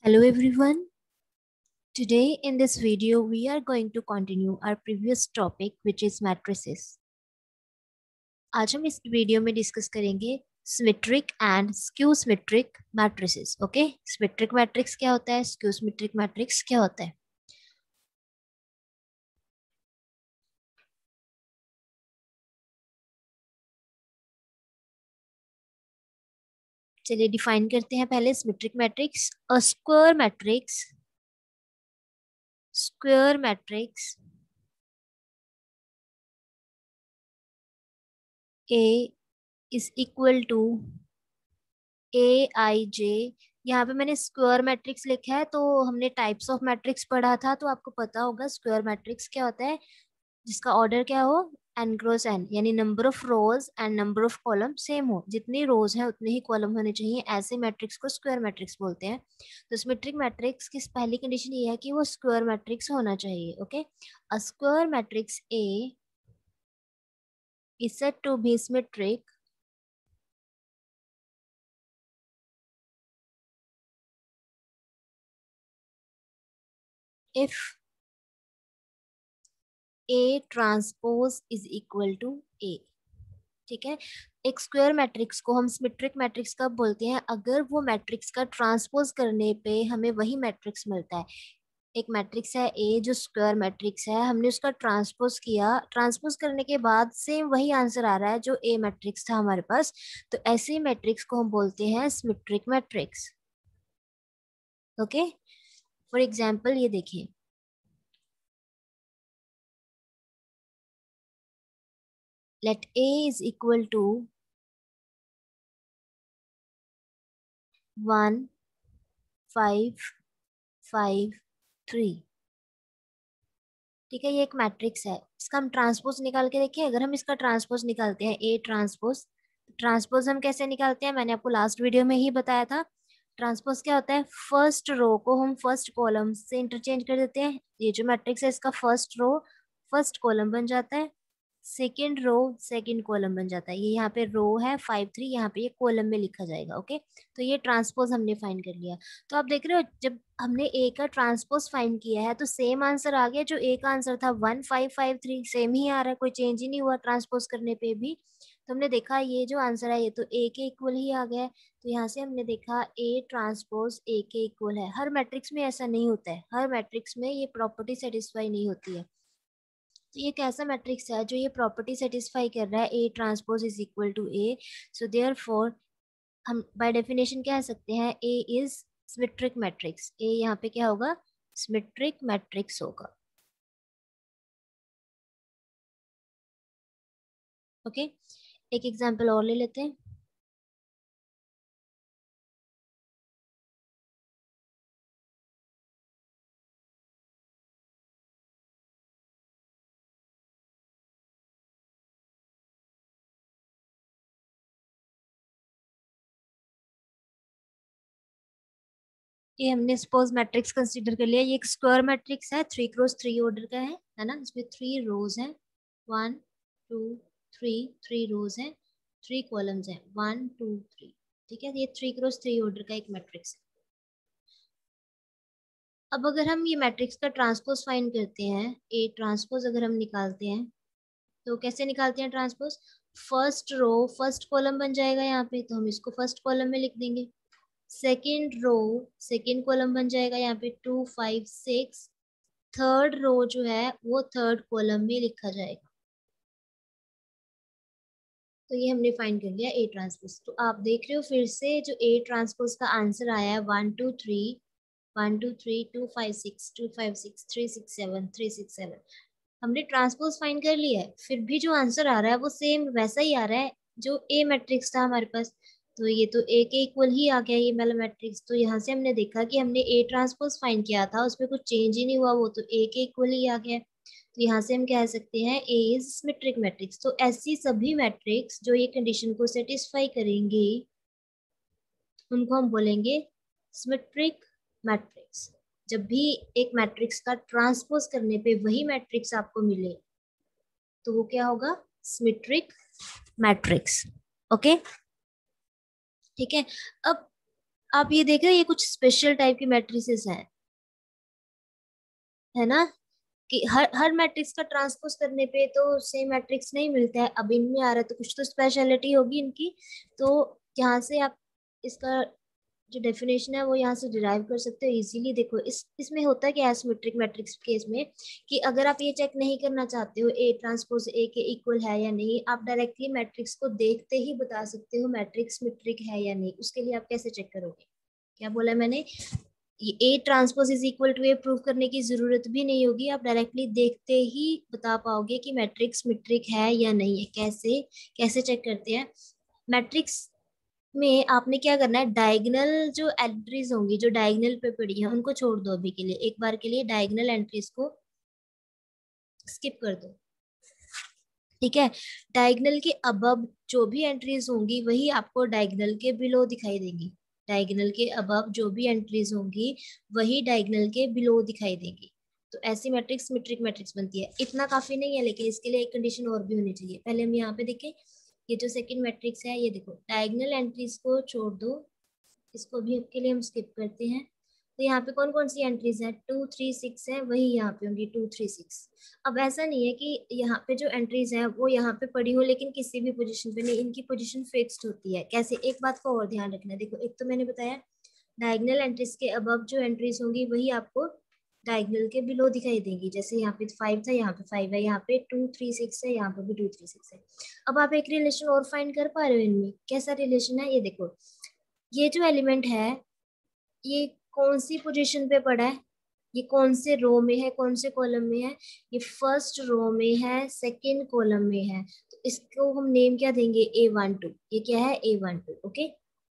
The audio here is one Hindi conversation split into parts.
Hello everyone. Today in this video we are going to continue our previous topic which is matrices. आज हम इस वीडियो में डिस्कस करेंगे symmetric and skew symmetric matrices. Okay, symmetric matrix क्या होता है, स्क्यू सिमेट्रिक मैट्रिक्स क्या होता है. चलिए डिफाइन करते हैं पहले symmetric matrix. A square matrix A is equal to AIJ. यहाँ पे मैंने स्क्वायर मैट्रिक्स लिखा है, तो हमने टाइप्स ऑफ मैट्रिक्स पढ़ा था, तो आपको पता होगा स्क्वायर मैट्रिक्स क्या होता है, जिसका ऑर्डर क्या हो, n क्रॉस n, यानी number of rows and number of column same हो. जितनी रोज है उतने ही कॉलम होने चाहिए. ऐसे मैट्रिक्स को स्क्वायर मैट्रिक्स बोलते हैं. तो सिमेट्रिक मैट्रिक्स की पहली कंडीशन ये है कि वो स्क्वायर मैट्रिक्स होना चाहिए. Okay, a square matrix A is said to be symmetric if A transpose is equal to A. ठीक है, एक स्क्वायर मैट्रिक्स को हम सिमेट्रिक मैट्रिक्स कब बोलते हैं, अगर वो मैट्रिक्स का ट्रांसपोज करने पे हमें वही मैट्रिक्स मिलता है. एक मैट्रिक्स है A जो स्क्वायर मैट्रिक्स है, हमने उसका ट्रांसपोज किया, ट्रांसपोज करने के बाद सेम वही आंसर आ रहा है जो A मैट्रिक्स था हमारे पास, तो ऐसे मैट्रिक्स को हम बोलते हैं symmetric matrix. Okay, for example ये देखिए, let A is equal to 1 5 5 3. ठीक है, ये एक मैट्रिक्स है, इसका हम ट्रांसपोज निकाल के देखें. अगर हम इसका ट्रांसपोज निकालते हैं A ट्रांसपोज, ट्रांसपोज हम कैसे निकालते हैं, मैंने आपको लास्ट वीडियो में ही बताया था. ट्रांसपोज क्या होता है, फर्स्ट रो को हम फर्स्ट कॉलम से इंटरचेंज कर देते हैं. ये जो मैट्रिक्स है इसका फर्स्ट रो फर्स्ट कॉलम बन जाता है, सेकेंड रो सेकेंड कॉलम बन जाता है. ये यहाँ पे रो है 5 3, यहाँ पे ये कॉलम में लिखा जाएगा. ओके, तो ये ट्रांसपोज हमने फाइंड कर लिया. तो आप देख रहे हो, जब हमने ए का ट्रांसपोज फाइंड किया है तो सेम आंसर आ गया जो ए का आंसर था, 1 5 5 3 सेम ही आ रहा है, कोई चेंज ही नहीं हुआ ट्रांसपोज करने पे भी. तो हमने देखा ये जो आंसर है ये तो ए के इक्वल ही आ गया है. तो यहाँ से हमने देखा ए ट्रांसपोज ए के इक्वल है. हर मैट्रिक्स में ऐसा नहीं होता है, हर मैट्रिक्स में ये प्रॉपर्टी सेटिस्फाई नहीं होती है. तो ये कैसा मैट्रिक्स है जो ये प्रॉपर्टी सेटिस्फाई कर रहा है, A transpose is equal to A. So therefore हम बाय डेफिनेशन कह सकते हैं A is symmetric matrix. A यहाँ पे क्या होगा, सिमेट्रिक मैट्रिक्स होगा. ओके, एक एग्जांपल और ले लेते हैं. ये हमने सपोज मैट्रिक्स कंसीडर कर लिया. ये एक स्क्वायर मैट्रिक्स है, 3 क्रॉस 3 ऑर्डर का है ना. इसमें 3 रोज हैं, 1 2 3, 3 रोज हैं, 3 कॉलम्स हैं, 1 2 3. ठीक है, ये 3 क्रॉस 3 ऑर्डर का एक मैट्रिक्स है. अब अगर हम ये मैट्रिक्स का ट्रांसपोज फाइंड करते हैं, ए ट्रांसपोज अगर हम निकालते हैं, तो कैसे निकालते हैं transpose, first row first column बन जाएगा यहाँ पे, तो हम इसको फर्स्ट कॉलम में लिख देंगे. सेकेंड रो सेकेंड कॉलम बन जाएगा यहाँ पे 2 5 6. थर्ड रो जो है वो थर्ड कॉलम में लिखा जाएगा. तो ये हमने फाइंड कर लिया ए ट्रांसपोज. तो आप देख रहे हो फिर से जो ए ट्रांसपोज का आंसर आया है 1 2 3 1 2 3 2 5 6 2 5 6 3 6 7 3 6 7. हमने ट्रांसपोज फाइंड कर लिया है, फिर भी जो आंसर आ रहा है वो सेम वैसा ही आ रहा है जो ए मैट्रिक्स था हमारे पास. तो ये तो ए के इक्वल ही आ गया ये वाला मैट्रिक्स. तो यहाँ से हमने देखा कि हमने ए ट्रांसपोज फाइंड किया था, उसमें कुछ चेंज ही नहीं हुआ, वो तो ए के इक्वल ही आ गया. तो यहाँ से हम कह सकते हैं ए इज सिमेट्रिक मैट्रिक्स. तो ऐसी सभी मैट्रिक्स जो ये कंडीशन को सेटिस्फाई करेंगे उनको हम बोलेंगे सिमेट्रिक मैट्रिक्स. जब भी एक मैट्रिक्स का ट्रांसपोज करने पे वही मैट्रिक्स आपको मिले तो वो क्या होगा, सिमेट्रिक मैट्रिक्स. ओके, ठीक है. अब आप ये देख रहे हैं, ये कुछ स्पेशल टाइप की मैट्रिसेस हैं, है ना, कि हर हर मैट्रिक्स का ट्रांसपोज करने पे तो सेम मैट्रिक्स नहीं मिलता है। अब इनमें आ रहा है तो कुछ तो स्पेशलिटी होगी इनकी। तो यहाँ से आप इसका जो डेफिनेशन है वो यहाँ से डिराइव कर सकते हो इजीली। देखो इसमें होता है कि एसिमेट्रिक मैट्रिक्स केस में, कि अगर आप ये चेक नहीं करना चाहते हो ए ट्रांसपोज ए के इक्वल है या नहीं, आप डायरेक्टली मैट्रिक्स को देखते ही बता सकते हो मैट्रिक्स सिमेट्रिक है या नहीं। उसके लिए आप कैसे चेक करोगे, क्या बोला मैंने, A transpose is equal to A prove करने की जरूरत भी नहीं होगी, आप डायरेक्टली देखते ही बता पाओगे कि मैट्रिक्स सिमेट्रिक है या नहीं है। कैसे कैसे चेक करते हैं मैट्रिक्स में, आपने क्या करना है, डायगोनल जो एंट्रीज होंगी जो डायगोनल पे पड़ी है उनको छोड़ दो अभी के लिए, एक बार के लिए डायगोनल एंट्रीज को स्किप कर दो, ठीक है। डायगोनल के अबव जो भी एंट्रीज होंगी वही आपको डायगोनल के बिलो दिखाई देंगी। डायगोनल के अबव जो भी एंट्रीज होंगी वही डायगोनल के बिलो दिखाई देंगी। तो ऐसी मैट्रिक्स सिमेट्रिक मैट्रिक्स बनती है। इतना काफी नहीं है, लेकिन इसके लिए एक कंडीशन और भी होनी चाहिए। पहले हम यहाँ पे देखें, ये जो सेकंड मैट्रिक्स है, ये देखो डायगोनल एंट्रीज को छोड़ दो, इसको भी अब के लिए हम स्किप करते हैं। तो यहाँ पे कौन कौन सी एंट्रीज है, 2 3 6 है, वही यहाँ पे होंगी 2 3 6। अब ऐसा नहीं है कि यहाँ पे जो एंट्रीज है वो यहाँ पे पड़ी हो लेकिन किसी भी पोजीशन पे नहीं, इनकी पोजीशन फिक्स्ड होती है। कैसे, एक बात को और ध्यान रखना, देखो एक तो मैंने बताया डायगोनल एंट्रीज के अबव जो एंट्रीज होंगी वही आपको डायगोनल के बिलो दिखाई देंगी। जैसे यहाँ पे 5 था, यहाँ पे 5 है, यहाँ पे 2 3 6 है, यहाँ पे भी 2 3 6 है। अब आप एक रिलेशन और फाइंड कर पा रहे हो इनमें, कैसा रिलेशन है, ये देखो ये जो एलिमेंट है ये कौन सी पोजीशन पे पड़ा है, ये कौन से रो में है, कौन से कॉलम में है, ये फर्स्ट रो में है, सेकंड कॉलम में है। तो इसको हम नेम क्या देंगे, A12। ये क्या है, A12, ओके।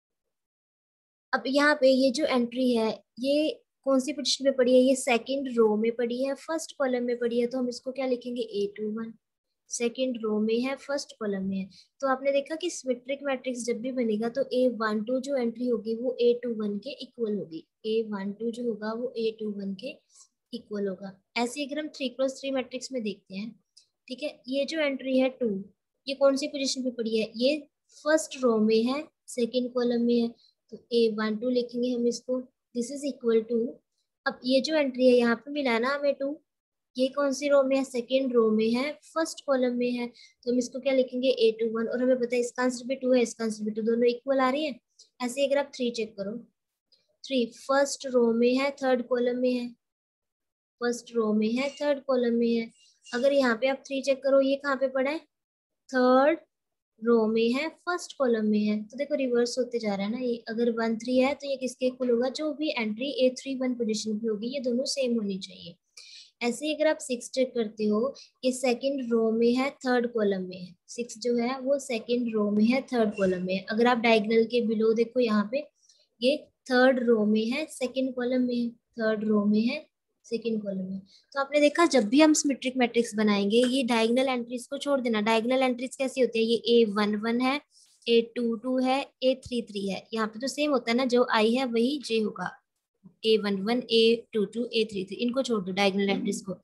अब यहाँ पे ये जो एंट्री है ये कौन सी पोजीशन पे पड़ी है, ये सेकंड रो में पड़ी है, फर्स्ट कॉलम में पड़ी है, तो हम इसको क्या लिखेंगे, A21। सेकेंड रो में है, फर्स्ट कॉलम में है। तो आपने देखा कि सिमेट्रिक मैट्रिक्स जब भी बनेगा तो A12 जो एंट्री होगी वो A21 के इक्वल होगी। A12 जो होगा वो A21 के इक्वल होगा। ऐसे अगर हम 3x3 मैट्रिक्स में देखते हैं, ठीक है, ये जो एंट्री है 2, ये कौन सी पोजीशन पे पड़ी है, ये फर्स्ट रो में है, सेकेंड कॉलम में है, तो A12 लिखेंगे हम इसको, दिस इज इक्वल टू। अब ये जो एंट्री है यहाँ पे मिला ना हमें 2, ये कौन सी रो में है, सेकेंड रो में है, फर्स्ट कॉलम में है, तो हम इसको क्या लिखेंगे, A21। और हमें पता है इसका आंसर भी 2 है, इसका आंसर भी 2, दोनों इक्वल आ रही है। ऐसे अगर आप 3 चेक करो, 3 फर्स्ट रो में है, थर्ड कॉलम में है, फर्स्ट रो में है, थर्ड कॉलम में है। अगर यहाँ पे आप 3 चेक करो, ये कहाँ पे पड़ा है, थर्ड रो में है, फर्स्ट कॉलम में है। तो देखो रिवर्स होते जा रहा है ना, ये अगर 1 3 है तो ये किसके इक्वल होगा, जो भी एंट्री A31 पोजीशन पे होगी ये दोनों सेम होनी चाहिए। ऐसे ही अगर आप 6 चेक करते हो, ये सेकंड रो में है, थर्ड कॉलम में है, 6 जो है वो सेकंड रो में है, थर्ड कॉलम में है। अगर आप डायगोनल के बिलो देखो यहाँ पे, ये थर्ड रो में है, सेकंड कॉलम में है, थर्ड रो में है, सेकंड कॉलम में। तो आपने देखा जब भी हम सिमेट्रिक मैट्रिक्स बनाएंगे ये डायगोनल एंट्रीज को छोड़ देना। डायगोनल एंट्रीज कैसी होती है, ये A11 है, A22 है, A33 है, यहाँ पे तो सेम होता है ना, जो I है वही J होगा। A11 A22 A33 इनको छोड़ दो डायगोनल एंट्रीज को।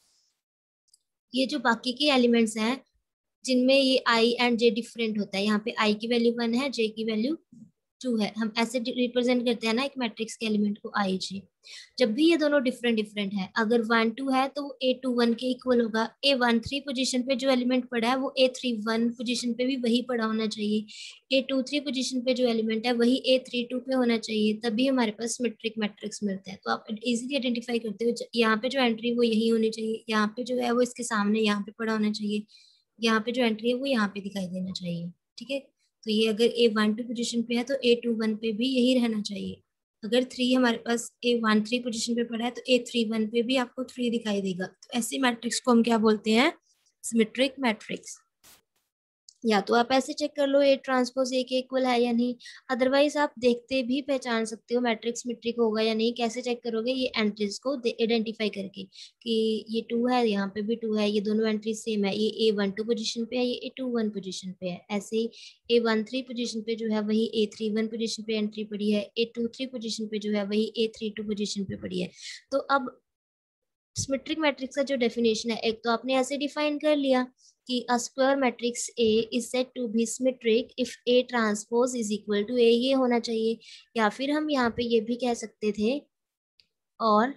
ये जो बाकी के एलिमेंट्स हैं जिनमें ये I एंड J डिफरेंट होता है, यहाँ पे I की वैल्यू 1 है, J की वैल्यू 2 है, हम ऐसे रिप्रेजेंट करते हैं ना एक मैट्रिक्स के एलिमेंट को I J। जब भी ये दोनों डिफरेंट डिफरेंट है, अगर 1 2 है तो वो A21 के इक्वल होगा। A13 पोजीशन पे जो एलिमेंट पड़ा है वो A31 पोजीशन पे भी वही पड़ा होना चाहिए। A23 पोजीशन पे जो एलिमेंट है वही A32 पे होना चाहिए, तभी हमारे पास सिमेट्रिक मैट्रिक्स मिलता है। तो आप इजीली आइडेंटिफाई करते हो, यहाँ पे जो एंट्री वो यही होनी चाहिए, यहाँ पे जो है वो इसके सामने यहाँ पे पड़ा होना चाहिए, यहाँ पे जो एंट्री है वो यहाँ पे दिखाई देना चाहिए, ठीक है। तो ये अगर A12 पोजीशन पे है तो A21 पे भी यही रहना चाहिए। अगर 3 हमारे पास A13 पोजीशन पे पड़ा है तो A31 पे भी आपको 3 दिखाई देगा। तो ऐसी मैट्रिक्स को हम क्या बोलते हैं, सिमेट्रिक मैट्रिक्स। या तो आप ऐसे चेक कर लो ए ट्रांसपोज ए के इक्वल है या नहीं, अदरवाइज आप देखते भी पहचान सकते हो मैट्रिक्स सिमेट्रिक होगा या नहीं। कैसे चेक करोगे, ये एंट्रीज को आइडेंटिफाई करके कि ये 2 है, यहाँ पे भी 2 है, ये दोनों एंट्रीज सेम है, ये A12 पोजीशन पे है, ये A21 पोजीशन पे है। ऐसे ही A13 पोजीशन पे जो है वही A31 पोजीशन पे एंट्री पड़ी है, A23 पोजीशन पे जो है वही A32 पोजीशन पे पड़ी है। तो अब सिमेट्रिक मैट्रिक्स का जो डेफिनेशन है, एक तो आपने ऐसे डिफाइन कर लिया कि a square matrix A is said to be symmetric if A transpose is equal to A, ये होना चाहिए। या फिर हम यहाँ पे ये भी कह सकते थे और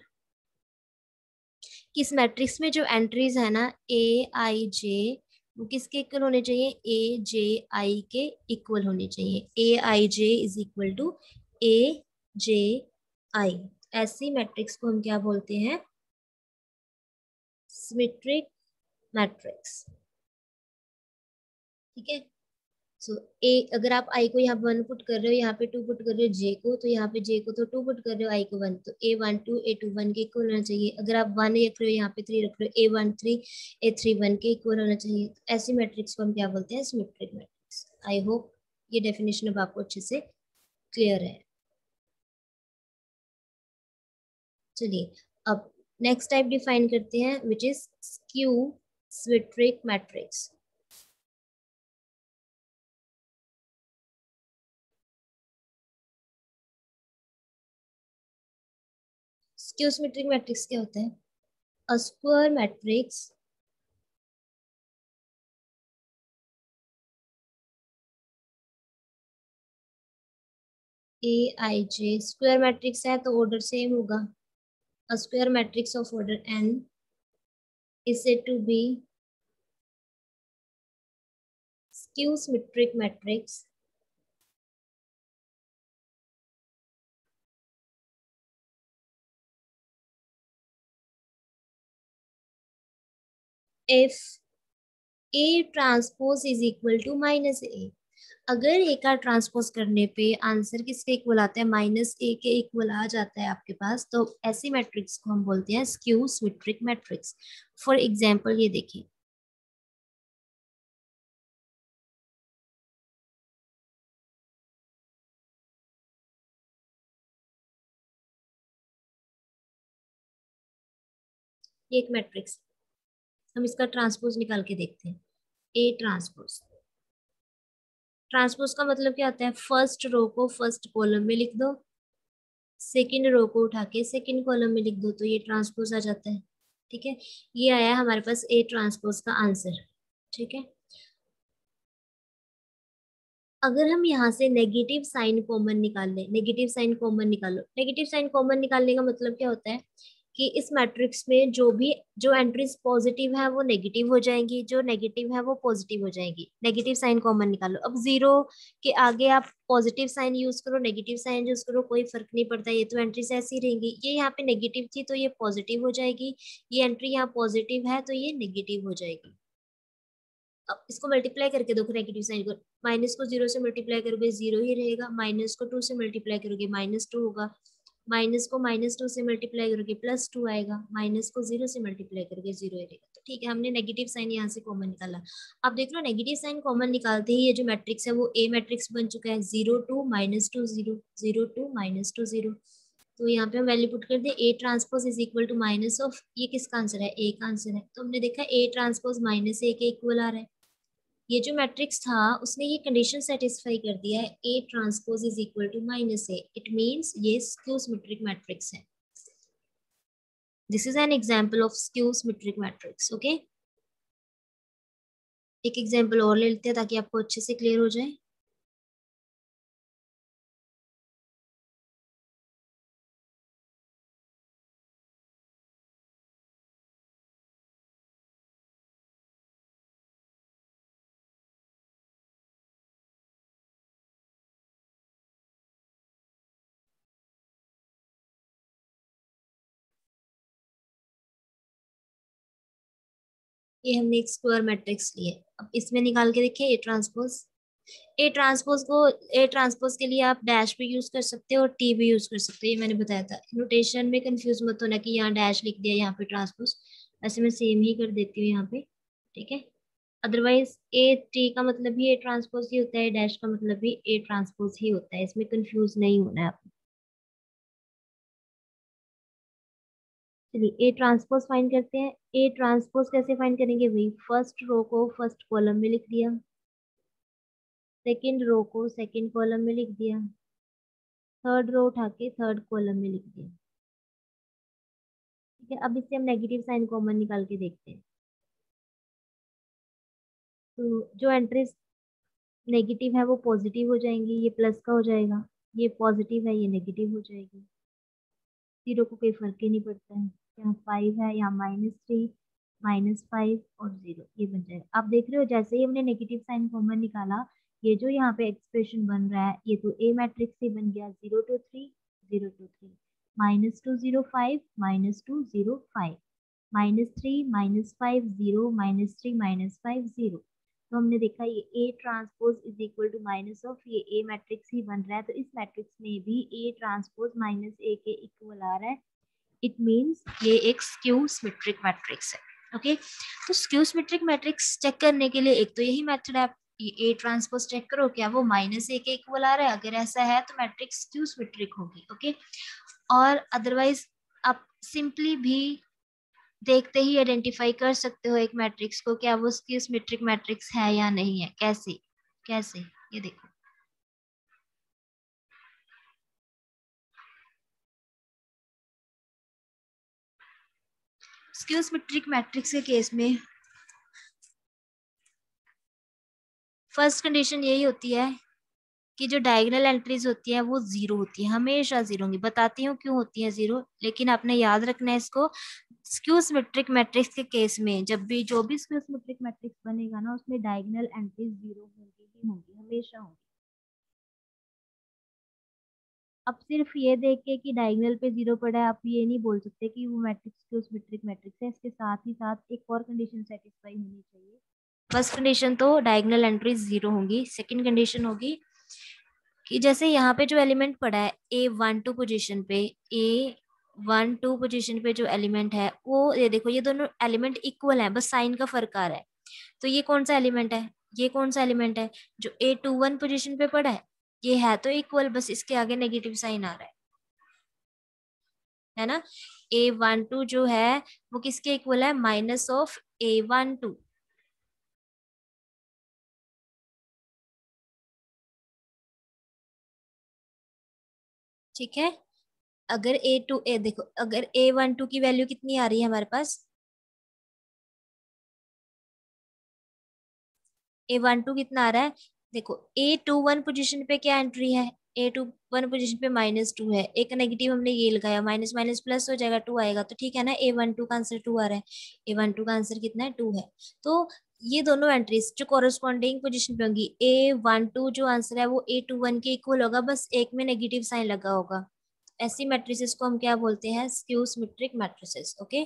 किस मैट्रिक्स में जो एंट्रीज है ना ए आई जे, वो किसके इक्वल होने चाहिए, ए जे आई के इक्वल होने चाहिए। A I J is equal to A J I, ऐसी मैट्रिक्स को हम क्या बोलते हैं, सिमेट्रिक मैट्रिक्स। ठीक है। सो ए, अगर आप आई को यहाँ पे 1 पुट कर रहे हो, यहाँ पे 2 पुट कर रहे हो जे को, तो यहाँ पे जे को तो 2 पुट कर रहे हो, आई को 1, तो A12 A21 के इक्वल होना चाहिए। अगर आप 1 रख रहे हो, यहाँ पे 3 रख रहे हो, A13 A31 के इक्वल होना चाहिए। तो ऐसी मैट्रिक्स को हम क्या बोलते हैं, सिमेट्रिक मैट्रिक्स। आई होप ये डेफिनेशन अब आपको अच्छे से क्लियर है। चलिए अब नेक्स्ट टाइप डिफाइन करते हैं, which is skew symmetric matrix. Skew symmetric matrix क्या होता है, a square matrix A I J, square matrix है तो ऑर्डर सेम होगा। A square matrix of order n is said to be skew symmetric matrix if A transpose is equal to minus A। अगर ए का ट्रांसपोज करने पे आंसर किसके इक्वल आता है, माइनस ए के इक्वल आ जाता है आपके पास, तो ऐसी मैट्रिक्स को हम बोलते हैं skew symmetric matrix. For example ये देखिए, ये एक मैट्रिक्स, हम इसका ट्रांसपोज निकाल के देखते हैं। ए ट्रांसपोज, ट्रांसपोज का मतलब क्या होता है, फर्स्ट रो को फर्स्ट कॉलम में लिख दो, सेकेंड रो को उठा के सेकेंड कॉलम में लिख दो, तो ये ट्रांसपोज आ जाता है। ठीक है, ये आया हमारे पास ए ट्रांसपोज का आंसर। ठीक है, अगर हम यहाँ से नेगेटिव साइन कॉमन निकाल लें, नेगेटिव साइन कॉमन निकालो, नेगेटिव साइन कॉमन निकालने का मतलब क्या होता है कि इस मैट्रिक्स में जो भी जो एंट्रीज पॉजिटिव है वो नेगेटिव हो जाएंगी, जो नेगेटिव है वो पॉजिटिव हो जाएंगी। नेगेटिव साइन कॉमन निकालो, अब जीरो के आगे आप पॉजिटिव साइन यूज करो, नेगेटिव साइन यूज करो, कोई फर्क नहीं पड़ता, ये तो एंट्रीज ऐसी रहेंगी। ये यहाँ पे नेगेटिव थी तो ये पॉजिटिव हो जाएगी, ये एंट्री यहाँ पॉजिटिव है तो ये नेगेटिव हो जाएगी। अब इसको मल्टीप्लाई करके देखो, नेगेटिव साइन को, माइनस को जीरो से मल्टीप्लाई करोगे जीरो ही रहेगा, माइनस को टू से मल्टीप्लाई करोगे माइनस टू होगा, माइनस को माइनस टू से मल्टीप्लाई करोगे प्लस टू आएगा, माइनस को जीरो से मल्टीप्लाई करोगे जीरो ही रहेगा। तो ठीक है, हमने नेगेटिव साइन यहाँ से कॉमन निकाला। अब देख लो, नेगेटिव साइन कॉमन निकालते ही ये जो मैट्रिक्स है वो ए मैट्रिक्स बन चुका है, zero two minus two zero, zero two minus two zero. तो यहाँ पे हम वैल्यू पुट कर दे, A transpose is equal to minus of, ये किसका आंसर है, ए का आंसर है। तो हमने देखा ए ट्रांसपोज माइनस ए के इक्वल आ रहा है। ये जो मैट्रिक्स था उसने ये कंडीशन सेटिस्फाई कर दिया है, A transpose is equal to minus A, it means ये स्क्यू सिमेट्रिक मैट्रिक्स है। This is an example of skew symmetric matrix. Okay, एक एग्जांपल और ले लेते हैं ताकि आपको अच्छे से क्लियर हो जाए। ये हमने एक स्क्वायर मैट्रिक्स लिए, अब इसमें निकाल के देखिए ए ट्रांसपोज। ए ट्रांसपोज को, ए ट्रांसपोज के लिए आप डैश भी यूज कर सकते हो और टी भी यूज कर सकते हो, ये मैंने बताया था। नोटेशन में कंफ्यूज मत होना कि यहाँ डैश लिख दिया यहाँ पे ट्रांसपोज, ऐसे मैं सेम ही कर देती हूँ यहाँ पे। ठीक है, अदरवाइज ए टी का मतलब भी ए ट्रांसपोज ही होता है, डैश का मतलब भी ए ट्रांसपोज ही होता है, इसमें कंफ्यूज नहीं होना है आपको। चलिए ए ट्रांसपोज फाइंड करते हैं। ए ट्रांसपोज कैसे फाइंड करेंगे, वही फर्स्ट रो को फर्स्ट कॉलम में लिख दिया, सेकंड रो को सेकंड कॉलम में लिख दिया, थर्ड रो उठा के थर्ड कॉलम में लिख दिया। ठीक है, अब इससे हम नेगेटिव साइन कॉमन निकाल के देखते हैं। तो जो एंट्रीज नेगेटिव है वो पॉजिटिव हो जाएंगी, ये प्लस का हो जाएगा, ये पॉजिटिव है ये नेगेटिव हो जाएगी। जीरो को कोई फर्क ही नहीं पड़ता है, यहाँ 5 है, यहाँ -3, -5 और 0, ये बन जाएगा। आप देख रहे हो जैसे ही हमने नेगेटिव साइन कॉमन निकाला, ये जो यहाँ पे एक्सप्रेशन बन रहा है ये तो ए मैट्रिक्स ही बन गया, 0 2 3 0 2 3, -2 0 5 -2 0 5, -3 -5 0 -3 -5 0। तो हमने देखा ये A transpose is equal to minus of ये ए मैट्रिक्स ही बन रहा है, तो इस मैट्रिक्स में भी ए ट्रांसपोज -a के इक्वल आ रहा है। इट मीन्स ये एक स्क्यू सिमेट्रिक मैट्रिक्स है। ओके, तो स्क्यू सिमेट्रिक मैट्रिक्स चेक करने के लिए एक तो यही मेथड है, ए ट्रांसपोज चेक करो क्या वो -a के इक्वल आ रहा है, अगर ऐसा है तो मैट्रिक्स स्क्यू सिमेट्रिक होगी। ओके, और अदरवाइज आप सिंपली भी देखते ही आइडेंटिफाई कर सकते हो एक मैट्रिक्स को, क्या वो स्क्यू सिमेट्रिक मैट्रिक्स है या नहीं है। कैसे कैसे, ये देखो, स्क्यू सिमेट्रिक मैट्रिक्स के केस में फर्स्ट कंडीशन यही होती है कि जो डायगोनल एंट्रीज होती है वो जीरो होती है, हमेशा जीरो होंगी। बताती हूँ क्यों होती है जीरो, लेकिन आपने याद रखना है इसको। स्क्यू सिमेट्रिक मैट्रिक्स के केस में जब भी जो भी स्क्यू सिमेट्रिक मैट्रिक्स बनेगा ना, उसमें डायगोनल एंट्रीज जीरो होंगी ही होंगी, हमेशा होंगी। अब सिर्फ ये देख के कि डायगोनल पे जीरो पड़ा है, आप ये नहीं बोल सकते कि वो मैट्रिक्स स्क्यू सिमेट्रिक मैट्रिक्स है। इसके साथ ही साथ एक और कंडीशन सेटिस्फाई होनी चाहिए। फर्स्ट कंडीशन तो डायगोनल एंट्रीज जीरो होंगी। सेकंड कंडीशन होगी कि जैसे यहाँ पे जो एलिमेंट पड़ा है A12 पोजीशन पे, A12 पोजीशन पे जो एलिमेंट है वो, ये देखो ये दोनों एलिमेंट इक्वल है, बस साइन का फर्क आ रहा है। तो ये कौन सा एलिमेंट है, ये कौन सा एलिमेंट है जो A21 पोजीशन पे पड़ा है, ये है तो इक्वल, बस इसके आगे नेगेटिव साइन आ रहा है ना। A12 जो है वो किसके इक्वल है, माइनस ऑफ A12। ठीक है, अगर देखो अगर A12 की वैल्यू कितनी आ रही है हमारे पास, A12 कितना आ रहा है, देखो A21 पोजीशन पे क्या एंट्री है, A21 पोजीशन पे -2 है, एक नेगेटिव हमने ये लगाया, माइनस माइनस प्लस हो जाएगा, 2 आएगा तो ठीक है ना। A12 का आंसर 2 आ रहा है, A12 का आंसर कितना है, 2 है। तो ये दोनों एंट्रीज जो कोरोस्पॉन्डिंग पोजीशन पे होंगी, A12 जो आंसर है वो A21 के इक्वल होगा, बस एक में नेगेटिव साइन लगा होगा। ऐसी मैट्रिसेस को हम क्या बोलते हैं, स्क्यू सिमेट्रिक मैट्रिसेस। ओके,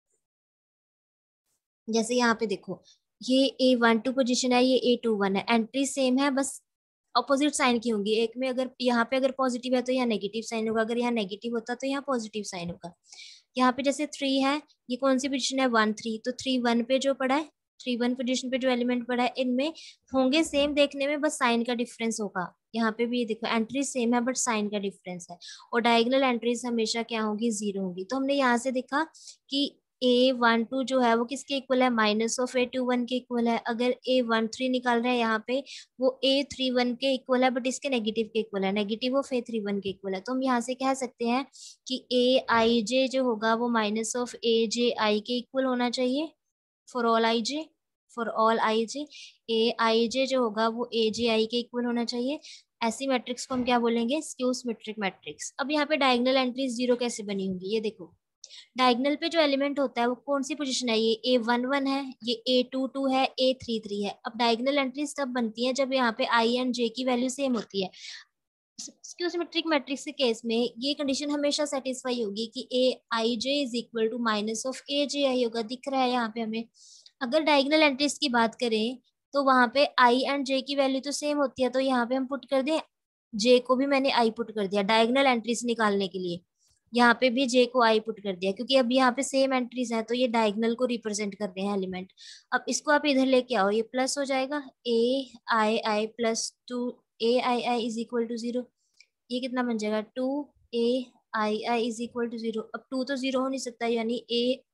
जैसे यहाँ पे देखो ये A12 पोजीशन है, ये A21 है, एंट्री सेम है, बस अपोजिट साइन की होंगी। एक में अगर यहाँ पे अगर पॉजिटिव है तो यहाँ नेगेटिव साइन होगा, अगर यहाँ नेगेटिव होता तो यहाँ पॉजिटिव साइन होगा। यहाँ पे जैसे 3 है, ये कौन सी पोजीशन है, 1 3, तो 3 1 पे जो पड़ा है, 3 1 पोजीशन पे जो एलिमेंट पड़ा है, इनमें होंगे सेम देखने में, बस साइन का डिफरेंस होगा। यहाँ पे भी देखो एंट्री सेम है बट साइन का डिफरेंस है, और डायगोनल एंट्रीज हमेशा क्या होगी, जीरो होगी। तो हमने यहाँ से देखा कि A12 जो है वो किसके इक्वल है, माइनस ऑफ A21 के इक्वल है। अगर A13 निकाल रहे हैं यहाँ पे, वो A31 के इक्वल है बट इसके नेगेटिव के इक्वल है, नेगेटिव ऑफ A31 के इक्वल है। तो हम यहाँ से कह सकते हैं कि Aij जो होगा वो माइनस ऑफ Aj I के इक्वल होना चाहिए, for all I J, for all I J. Aij जो होगा वो Aj I के इक्वल होना चाहिए। ऐसी मैट्रिक्स को हम क्या बोलेंगे, स्क्यू सिमेट्रिक मैट्रिक्स। अब यहाँ पे डायगोनल एंट्रीज जीरो कैसे बनी होंगी, ये देखो डायगोनल पे जो एलिमेंट होता है वो कौन सी पोजीशन है, ये A11 है, ये A22 है, A33 है। अब डायगोनल एंट्रीज तब बनती है जब यहाँ पे I एंड J की वैल्यू सेम होती है। स्क्यू सिमेट्रिक मैट्रिक्स के केस में ये कंडीशन हमेशा सेटिस्फाई होगी कि Aij is equal to minus of Aj होगा, दिख रहा है यहाँ पे हमें। अगर डायगोनल एंट्रीज की बात करें तो वहां पे I एंड J की वैल्यू तो सेम होती है, तो यहाँ पे हम पुट कर दें, J को भी मैंने I पुट कर दिया डायगोनल एंट्रीज निकालने के लिए, यहाँ पे भी J को I पुट कर दिया, क्योंकि अब यहाँ पे सेम एंट्रीज हैं तो ये डायगोनल को रिप्रेजेंट करते हैं एलिमेंट। अब इसको आप इधर लेके आओ, ये प्लस हो जाएगा, Ai plus 2 Ai is equal to 0। ये कितना बन जाएगा, 2 Ai इज इक्वल टू 0। अब 2 तो 0 हो नहीं सकता, यानी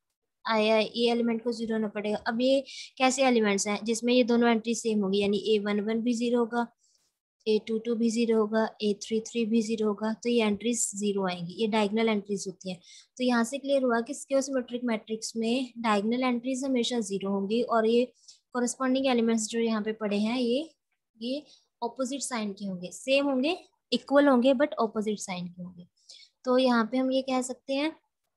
Ai ये एलिमेंट को 0 होना पड़ेगा। अब ये कैसे एलिमेंट्स हैं जिसमें ये दोनों एंट्री सेम होगी, यानी A11 भी 0 होगा, A22 भी 0 होगा, A33 भी 0 होगा, तो ये एंट्रीज 0 आएंगी। ये डायगोनल एंट्रीज होती हैं। तो यहाँ से क्लियर हुआ कि स्क्यू सिमेट्रिक मैट्रिक्स में डायगोनल एंट्रीज हमेशा 0 होंगी, और ये कॉरेस्पॉन्डिंग एलिमेंट्स जो यहाँ पे पड़े हैं ये ऑपोजिट साइन के होंगे, सेम होंगे, इक्वल होंगे, बट ऑपोजिट साइन के होंगे। तो यहाँ पे हम ये कह सकते हैं,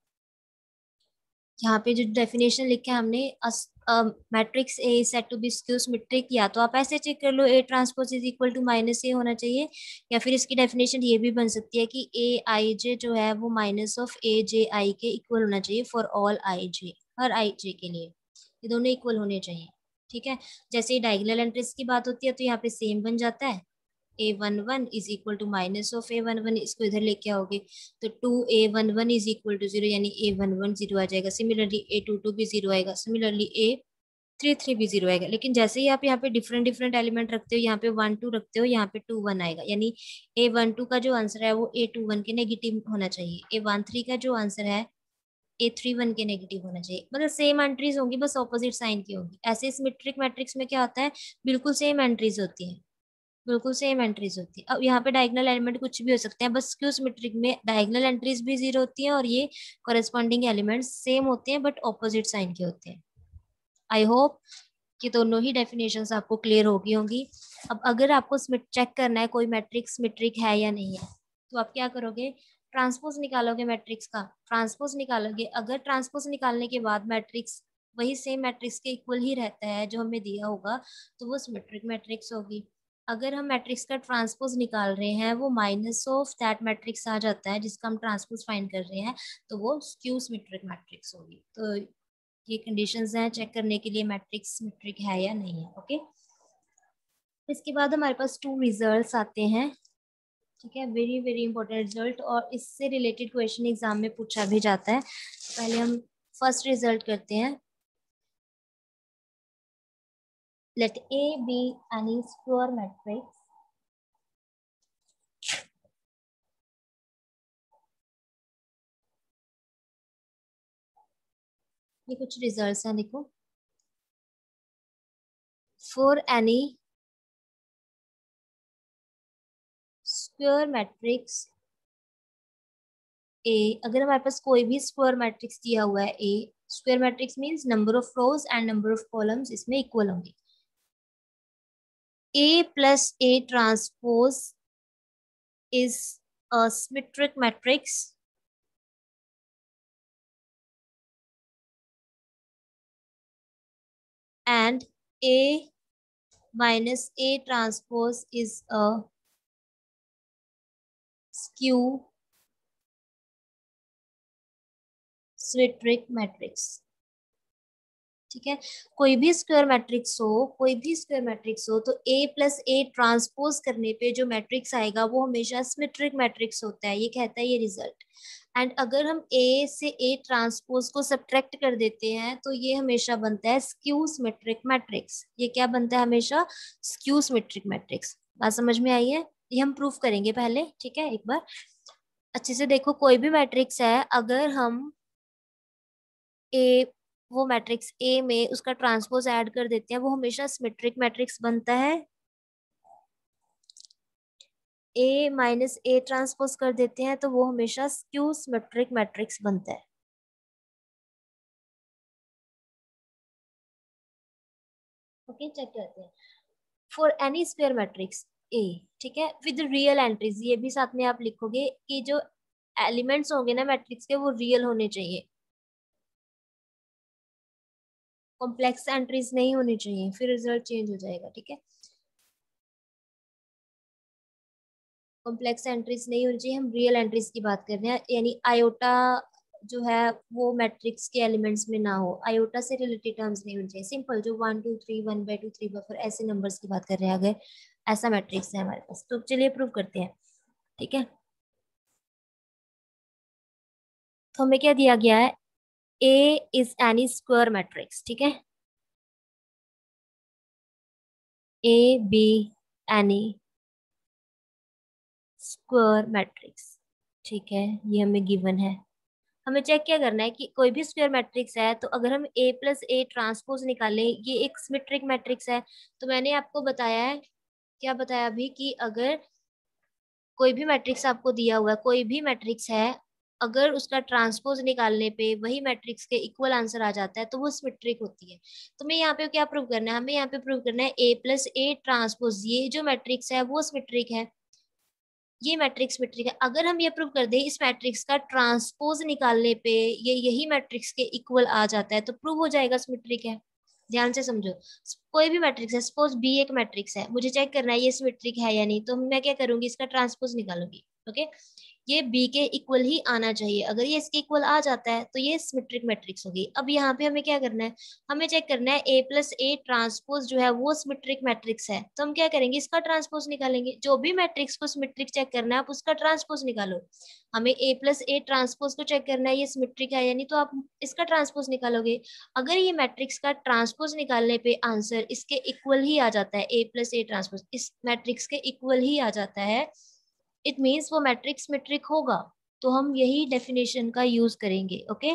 यहाँ पे जो डेफिनेशन लिखा है हमने, matrix A is said to be skew symmetric, या तो आप ऐसे चेक कर लो A transpose is equal to minus A होना चाहिए, या फिर इसकी डेफिनेशन ये भी बन सकती है कि ए आई जे जो है वो माइनस ऑफ ए जे आई के इक्वल होना चाहिए फॉर ऑल आई जे, हर आई जे के लिए ये दोनों इक्वल होने चाहिए। ठीक है, जैसे ही डायगोनल एंट्रीज की बात होती है तो यहाँ पे सेम बन जाता है, A11 is equal to minus of A11, इसको इधर लेके आओगे तो 2A11 इज इक्वल टू 0, यानी A11 0 आ जाएगा। सिमिलरली A22 भी 0 आएगा, सिमिलरली A33 भी 0 आएगा। लेकिन जैसे ही आप यहाँ पे डिफरेंट डिफरेंट एलिमेंट रखते हो, यहाँ पे 1 2 रखते हो, यहाँ पे 2 1 आएगा, यानी A12 का जो आंसर है वो A21 के नेगेटिव होना चाहिए, A13 का जो आंसर है A31 के नेगेटिव होना चाहिए। मतलब सेम एंट्रीज होंगी, बस ऑपोजिट साइन की होगी। ऐसे सिमेट्रिक मैट्रिक्स में क्या होता है, बिल्कुल सेम एंट्रीज होती है, बिल्कुल सेम एंट्रीज होती है। अब यहाँ पे डायगोनल एलिमेंट कुछ भी हो सकते हैं, बस स्क्यू सिमेट्रिक में डायगोनल एंट्रीज भी 0 होती हैं और ये कॉरेस्पॉन्डिंग एलिमेंट्स सेम होते हैं बट ऑपोजिट साइन के होते हैं। आई होप कि दोनों ही डेफिनेशंस आपको क्लियर होगी होंगी। अब अगर आपको चेक करना है कोई मैट्रिक्स सिमेट्रिक है या नहीं है, तो आप क्या करोगे, ट्रांसपोज निकालोगे मैट्रिक्स का, ट्रांसपोज निकालोगे। अगर ट्रांसपोज निकालने के बाद मैट्रिक्स वही सेम मैट्रिक्स के इक्वल ही रहता है जो हमें दिया होगा, तो वो सिमेट्रिक मैट्रिक्स होगी। अगर हम मैट्रिक्स का ट्रांसपोज निकाल रहे हैं, वो माइनस ऑफ दैट मैट्रिक्स आ जाता है जिसका हम ट्रांसपोज फाइंड कर रहे हैं, तो वो स्क्यू सिमेट्रिक मैट्रिक्स होगी। तो ये कंडीशंस हैं चेक करने के लिए मैट्रिक्स सिमेट्रिक है या नहीं है। ओके, इसके बाद हमारे पास 2 रिजल्ट्स आते हैं। ठीक है, वेरी वेरी इंपॉर्टेंट रिजल्ट, और इससे रिलेटेड क्वेश्चन एग्जाम में पूछा भी जाता है। पहले हम फर्स्ट रिजल्ट करते हैं। Let A be any square matrix ये कुछ रिजल्ट्स हैं, देखो। For any square matrix A, अगर हमारे पास कोई भी स्क्वायर मैट्रिक्स दिया हुआ है A, square matrix means number of rows and number of columns इसमें इक्वल होंगे। A plus A transpose is a symmetric matrix and A minus A transpose is a skew symmetric matrix। ठीक है, कोई भी स्क्वायर मैट्रिक्स हो, कोई भी स्क्वायर मैट्रिक्स हो, तो A प्लस A ट्रांसपोज करने पे जो मैट्रिक्स आएगा वो हमेशा सिमेट्रिक मैट्रिक्स होता है, ये कहता है ये रिजल्ट। एंड अगर हम A से A ट्रांसपोज को सब्ट्रैक्ट कर देते हैं तो ये हमेशा बनता है स्क्यू सिमेट्रिक मैट्रिक्स। ये क्या बनता है, हमेशा स्क्यू सिमेट्रिक मैट्रिक्स। बात समझ में आई है? ये हम प्रूफ करेंगे पहले, ठीक है। एक बार अच्छे से देखो, कोई भी मैट्रिक्स है, अगर हम ए वो मैट्रिक्स ए में उसका ट्रांसपोज ऐड कर देते हैं, वो हमेशा सिमेट्रिक मैट्रिक्स बनता है। ए माइनस ए ट्रांसपोज कर देते हैं तो वो हमेशा स्क्यू सिमेट्रिक मैट्रिक्स बनता है। ओके, चेक करते हैं। For any square matrix A, ठीक है, विद रियल एंट्रीज, ये भी साथ में आप लिखोगे कि जो एलिमेंट्स होंगे ना मैट्रिक्स के वो रियल होने चाहिए, कॉम्प्लेक्स एंट्रीज नहीं होनी चाहिए, फिर रिजल्ट चेंज हो जाएगा। ठीक है, कॉम्प्लेक्स एंट्रीज नहीं होनी चाहिए, हम रियल एंट्रीज की बात कर रहे हैं। यानी आयोटा जो है वो मैट्रिक्स के एलिमेंट्स में ना हो, आयोटा से रिलेटेड टर्म्स नहीं होनी चाहिए। सिंपल जो 1 2 3 1/2 3/4 ऐसे नंबर्स की बात कर रहे हैं, अगर ऐसा मैट्रिक्स है हमारे पास, तो चलिए प्रूव करते हैं। ठीक है, तो हमें क्या दिया गया है, A is any square matrix. ठीक है, A be any square matrix. ठीक है, ये हमें गिवन है। हमें चेक क्या करना है कि कोई भी स्क्वायर मैट्रिक्स है, तो अगर हम ए प्लस ए ट्रांसपोज निकालें, ये एक सिमेट्रिक मैट्रिक्स है। तो मैंने आपको बताया है, क्या बताया अभी, कि अगर कोई भी मैट्रिक्स आपको दिया हुआ है, कोई भी मैट्रिक्स है, अगर उसका ट्रांसपोज निकालने पे वही मैट्रिक्स के इक्वल आंसर आ जाता है तो वो सिमेट्रिक होती है। तो मैं यहाँ पे क्या प्रूव करना है, हमें यहाँ पे प्रूव करना है ए प्लस ए ट्रांसपोज, ये जो मैट्रिक्स है वो सिमेट्रिक है, ये मैट्रिक्स सिमेट्रिक है। अगर हम ये प्रूव कर दें इस मैट्रिक्स का ट्रांसपोज निकालने पे ये यही मैट्रिक्स के इक्वल आ जाता है तो प्रूव हो जाएगा सिमेट्रिक है। ध्यान से समझो, कोई भी मैट्रिक्स है, सपोज बी एक मैट्रिक्स है, मुझे चेक करना है ये सिमेट्रिक है या नहीं, तो मैं क्या करूंगी, इसका ट्रांसपोज निकालूंगी। ओके, ये बी के इक्वल ही आना चाहिए, अगर ये इसके इक्वल आ जाता है तो ये सिमेट्रिक मैट्रिक्स होगी। अब यहाँ पे हमें क्या करना है, हमें चेक करना है ए प्लस ए ट्रांसपोज जो है वो सिमेट्रिक मैट्रिक्स है, तो हम क्या करेंगे, इसका ट्रांसपोज निकालेंगे। जो भी मैट्रिक्स को सिमेट्रिक चेक करना है आप उसका ट्रांसपोज निकालो। हमें ए प्लस ए ट्रांसपोज को चेक करना है ये सिमेट्रिक है या नहीं, तो आप इसका ट्रांसपोज निकालोगे। अगर ये मैट्रिक्स का ट्रांसपोज निकालने पे आंसर इसके इक्वल ही आ जाता है, ए प्लस ए ट्रांसपोज इस मैट्रिक्स के इक्वल ही आ जाता है, इट मीन्स वो मैट्रिक्स सिमेट्रिक होगा। तो हम यही डेफिनेशन का यूज करेंगे। ओके,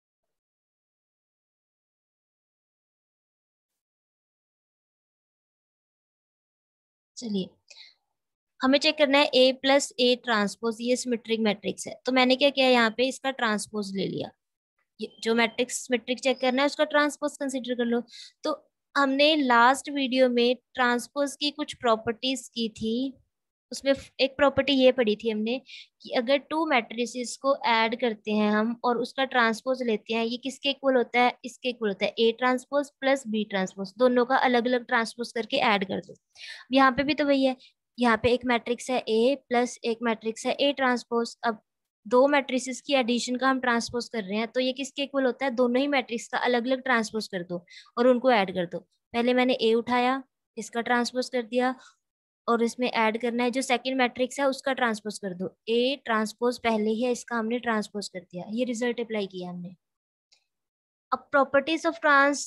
चलिए हमें चेक करना है ए प्लस ए ट्रांसपोज ये सिमेट्रिक मैट्रिक्स है, तो मैंने क्या किया, यहाँ पे इसका ट्रांसपोज ले लिया। ये जो मैट्रिक्स सिमेट्रिक चेक करना है उसका ट्रांसपोज कंसीडर कर लो। तो हमने लास्ट वीडियो में ट्रांसपोज की कुछ प्रॉपर्टीज की थी, उसमें एक प्रॉपर्टी ये पढ़ी थी हमने कि अगर टू मैट्रिसेस को ऐड करते हैं हम और उसका ट्रांसपोज लेते हैं, ये किसके इक्वल होता है, इसके इक्वल होता है, A transpose plus B transpose, दोनों का अलग अलग ट्रांसपोज करके ऐड कर दो। यहाँ पे भी तो वही है, यहाँ पे एक मैट्रिक्स है ए प्लस एक मैट्रिक्स है ए ट्रांसपोज। अब दो मैट्रिसेस की एडिशन का हम ट्रांसपोज कर रहे हैं, तो ये किसके इक्वल होता है, दोनों ही मैट्रिक्स का अलग अलग ट्रांसपोज कर दो और उनको ऐड कर दो। पहले मैंने ए उठाया, इसका ट्रांसपोज कर दिया, और इसमें ऐड करना है जो सेकंड मैट्रिक्स है उसका ट्रांसपोज कर दो। ए ट्रांसपोज पहले ही है, इसका हमने ट्रांसपोज कर दिया, ये रिजल्ट अप्लाई किया हमने। अब प्रॉपर्टीज ऑफ ट्रांस,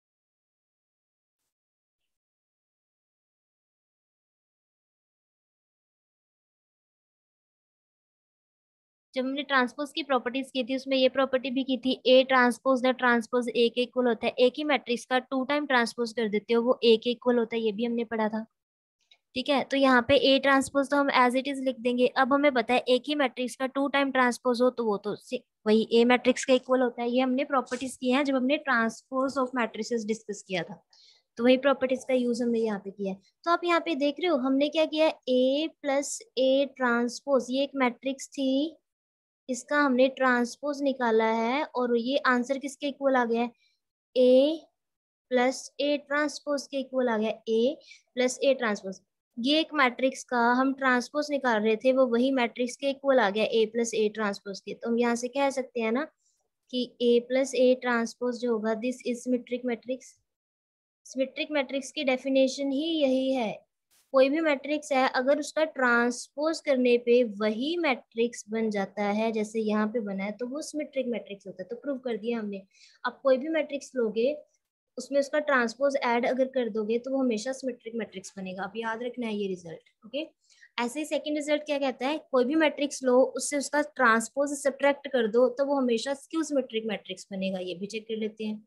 जब हमने ट्रांसपोज की प्रॉपर्टीज की थी उसमें ये प्रॉपर्टी भी की थी, A transpose the transpose A के इक्वल होता है, एक ही मैट्रिक्स का टू टाइम ट्रांसपोज कर देते हो वो ए के इक्वल होता है, ये भी हमने पढ़ा था। ठीक है, तो यहाँ पे ए ट्रांसपोज तो हम एज इट इज लिख देंगे। अब हमें पता है एक ही मैट्रिक्स का टू टाइम ट्रांसपोज हो तो वो तो वही ए मैट्रिक्स का इक्वल होता है, ये हमने प्रॉपर्टीज की हैं जब हमने ट्रांसपोज ऑफ मैट्रिसेस डिस्कस किया था, तो वही प्रॉपर्टीज का यूज हमने यहाँ पे किया है। तो आप यहाँ पे देख रहे हो हमने क्या किया, ए प्लस ए ट्रांसपोज, ये एक मैट्रिक्स थी, इसका हमने ट्रांसपोज निकाला है और ये आंसर किसके इक्वल आ गया है, ए प्लस ए ट्रांसपोज के इक्वल आ गया, ए प्लस ए ट्रांसपोज। ये एक मैट्रिक्स का हम ट्रांसपोज निकाल रहे थे, वो वही मैट्रिक्स के इक्वल आ गया ए प्लस ए ट्रांसपोज के। तो हम यहाँ से कह सकते हैं ना कि ए प्लस ए ट्रांसपोज जो होगा this is symmetric matrix. Symmetric matrix की डेफिनेशन ही यही है, कोई भी मैट्रिक्स है अगर उसका ट्रांसपोज करने पे वही मैट्रिक्स बन जाता है जैसे यहाँ पे बना है तो वो सिमेट्रिक मैट्रिक्स होता है। तो प्रूव कर दिया हमने। अब कोई भी मैट्रिक्स लोगे उसमें उसका ट्रांसपोज ऐड अगर कर दोगे तो वो हमेशा सिमेट्रिक मैट्रिक्स बनेगा, अब याद रखना है ये रिजल्ट। ओके, ऐसे ही सेकंड रिजल्ट क्या कहता है, कोई भी मैट्रिक्स लो उससे उसका ट्रांसपोज सब्ट्रैक्ट कर दो तो वो हमेशा स्क्यू सिमेट्रिक मैट्रिक्स बनेगा, ये भी चेक कर लेते हैं।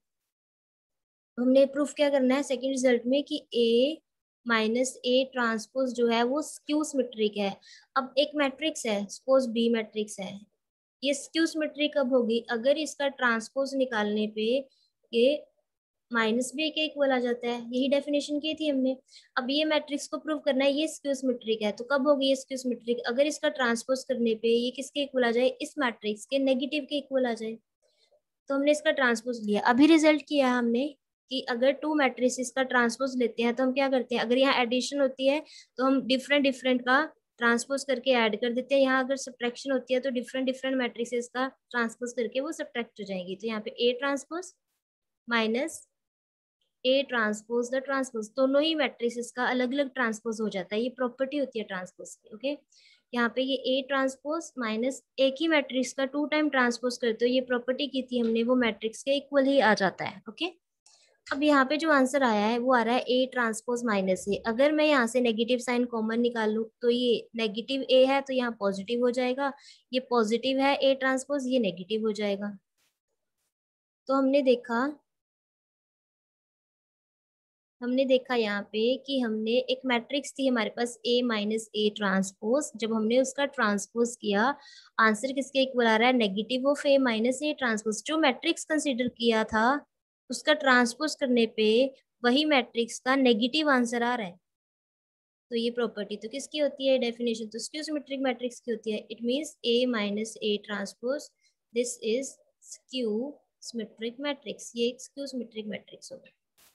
हमने प्रूफ क्या करना है सेकंड रिजल्ट में कि ए माइनस ए ट्रांसपोज जो है वो स्क्यू सिमेट्रिक है। अब एक मैट्रिक्स है सपोज बी मैट्रिक्स है, ये स्क्यू सिमेट्रिक कब होगी, अगर इसका ट्रांसपोज निकालने पे ये माइनस बी के इक्वल आ जाता है, यही डेफिनेशन की थी हमने। अब ये मैट्रिक्स को प्रूव करना है ये स्क्यू सिमेट्रिक है, तो कब होगी ये स्क्यू सिमेट्रिक, अगर इसका ट्रांसपोज करने पे ये किसके इक्वल आ जाए, इस मैट्रिक्स के नेगेटिव के इक्वल आ जाए। तो हमने इसका ट्रांसपोज लिया, अभी रिजल्ट किया है हमने कि अगर टू मैट्रिसेस का ट्रांसपोज लेते हैं तो हम क्या करते हैं, अगर यहाँ एडिशन होती है तो हम डिफरेंट डिफरेंट का ट्रांसपोज करके ऐड कर देते हैं, यहाँ अगर सब्ट्रैक्शन होती है तो डिफरेंट डिफरेंट मैट्रिसेस का ट्रांसपोज करके वो सब्ट्रैक्ट हो जाएगी। तो यहाँ पे A transpose minus A transpose the transpose, दोनों ही मैट्रिसेस का अलग अलग ट्रांसपोज हो जाता है, ये प्रॉपर्टी होती है ट्रांसपोज की। ओके, यहाँ पे ये ए ट्रांसपोज माइनस एक ही मैट्रिक्स का टू टाइम ट्रांसपोज करते हो, ये प्रॉपर्टी की थी हमने, वो मैट्रिक्स के इक्वल ही आ जाता है। ओके, अब यहाँ पे जो आंसर आया है वो आ रहा है ए ट्रांसपोज माइनस ए। अगर मैं यहाँ से नेगेटिव साइन कॉमन निकाल लूँ तो ये नेगेटिव ए है तो यहाँ पॉजिटिव हो जाएगा, ये पॉजिटिव है ए ट्रांसपोज, ये नेगेटिव हो जाएगा। तो हमने देखा यहाँ पे कि हमने एक मैट्रिक्स थी हमारे पास A माइनस ए ट्रांसपोज, जब हमने उसका ट्रांसपोज किया आंसर किसके इक्वल आ रहा है, negative of A minus A transpose. जो मैट्रिक्स कंसीडर किया था उसका ट्रांसपोज करने पे वही मैट्रिक्स का नेगेटिव आंसर आ रहा है। तो ये प्रॉपर्टी तो किसकी होती है, डेफिनेशन तो स्क्यू सिमेट्रिक मैट्रिक्स की होती है। It means A minus A transpose, this is skew symmetric matrix. ये एक स्क्यू सिमेट्रिक मैट्रिक्स होगा।